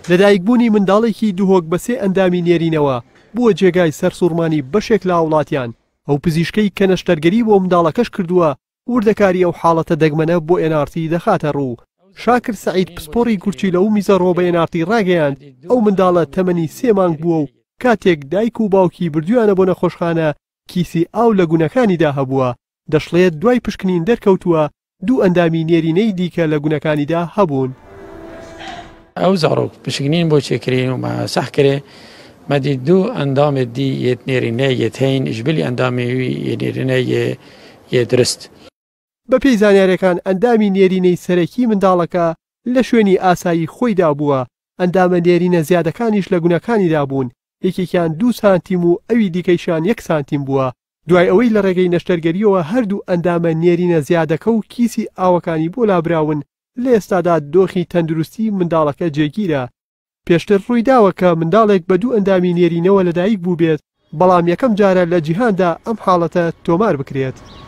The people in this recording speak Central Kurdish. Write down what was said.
لەدایکبوونی منداڵێکی دووهۆک بە 3 ئەندامی نێرینەوە بووە جێگای سەرسوڕمانی بەشێک لە وڵاتیان. ئەو پزیشکەی کە نەشتەرگەری بۆ منداڵەکەش کردووە وردەکاری ئەو حاڵەتە دەگمەنە بۆ NRT دەخاتە ڕوو. شاکر سەعید پسپۆڕی گورچی لەو میزە ڕۆ بە NRT ڕاگەیاند ئەو منداڵە تەمەنی 3 مانگ بووە و کاتێک دایک و باوکی بردویانە بۆ نەخۆشخانە کیسی ئاو لە گونەکانیدا هەبووە. دەشڵێت دوای پشکنین دەرکەوتووە 2 ئەندامی نێرینەی دیکە لە گونەکانیدا هەبوون. ئەو زارۆک پشکنین بۆ چێکرین و مەسەح کرێ مەدی 2 ئەندامێ دی یەت نێرینە یەت هەین ژبلی ئەندامی نێرینە یە درست. بە پێی زانیاریەکان ئەندامی نێرینەی سەرەکی منداڵەکە لە شوێنی ئاسایی خۆیدا بووە. ئەندامە نێرینە زیادەکانیش لە گونەکانیدا بوون، یەکێکیان 2 سانتیم و ئەوی دیکەیشان 1 سانتیم بووە. دوای ئەوەی لە ڕێگەی نەشتەرگەریەوە هەردوو ئەندامە نێرینە زیادەکە و کیسی ئاوەکانی بۆ لابراون. لە ئێستادا دۆخی تەندروستی منداڵەکە جێگیرە. پێشتر ڕوویداوە کە منداڵێک بە 2 ئەندامی نێرینەوە لەدایک بوو بێت، بەڵام یەکەم جارە لە جیهاندا ئەم حاڵەتە تۆمار بکرێت.